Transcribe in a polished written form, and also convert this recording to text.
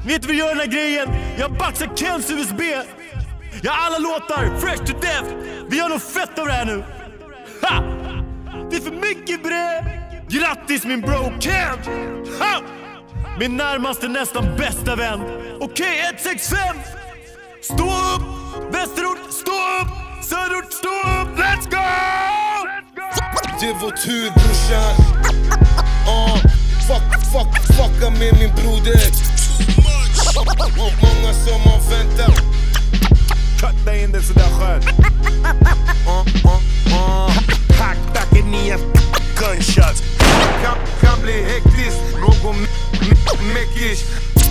Vet du vad vi gör den här grejen? Jag baxar Kens USB. Jag har alla låtar, fresh to death. Vi gör något fett av det här nu. Ha! Det är för mycket bre. Grattis min bro Ken. Ha! Min närmaste nästan bästa vän. Okej, 165. Stå upp. Västerort, stå upp. Söderort, stå upp. Let's go! Det är vår tur brorsan. Fucka med min broder. Många som har väntat. Katta in det sådär skönt. Hackbacken nya gunshots. Kan bli hektiskt, någon mekish.